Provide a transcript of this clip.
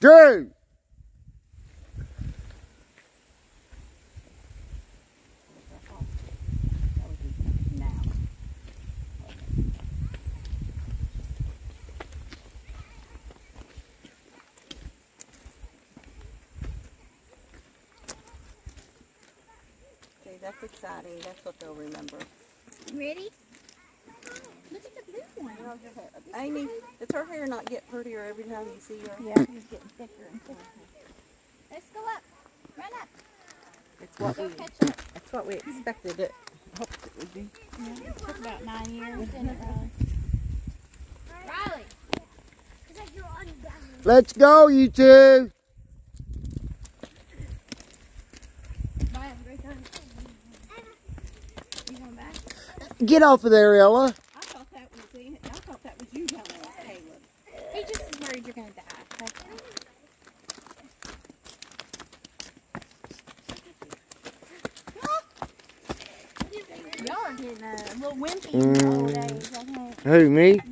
Drew! See, that's exciting. That's what they'll remember. Ready? Look at the blue one. Amy, does her hair not get prettier every time you see her? Yeah, she's getting thicker and thicker. Let's go up. Run up. It's what Go we, catch up. that's what we expected it. Hoped it would be. Yeah, it took about 9 years, didn't it, Riley? Let's go, you two! You going back? Get off of there, Ella. I thought that was you down there, Caleb. He just is worried you're going to die. That's all. Y'all are getting a little wimpy in the old days, I think. Who, me?